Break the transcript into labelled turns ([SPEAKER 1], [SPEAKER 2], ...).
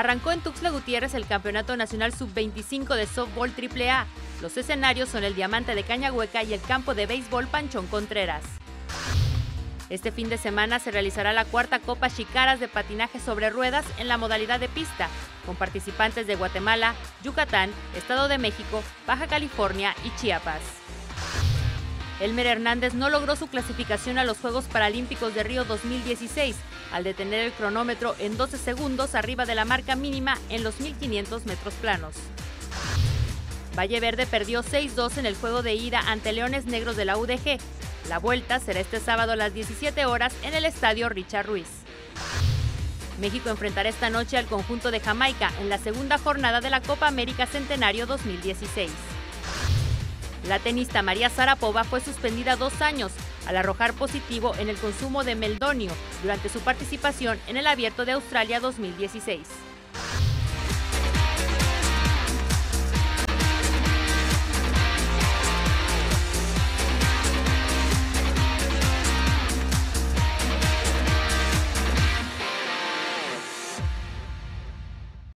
[SPEAKER 1] Arrancó en Tuxtla Gutiérrez el Campeonato Nacional Sub-25 de Softball AAA. Los escenarios son el Diamante de Cañahueca y el campo de béisbol Panchón Contreras. Este fin de semana se realizará la cuarta Copa Xicaras de patinaje sobre ruedas en la modalidad de pista, con participantes de Guatemala, Yucatán, Estado de México, Baja California y Chiapas. Elmer Hernández no logró su clasificación a los Juegos Paralímpicos de Río 2016, al detener el cronómetro en 12 segundos arriba de la marca mínima en los 1500 metros planos. Valle Verde perdió 6-2 en el juego de ida ante Leones Negros de la UDG. La vuelta será este sábado a las 17 horas en el estadio Richard Ruiz. México enfrentará esta noche al conjunto de Jamaica en la segunda jornada de la Copa América Centenario 2016. La tenista María Sharapova fue suspendida 2 años al arrojar positivo en el consumo de meldonio durante su participación en el Abierto de Australia 2016.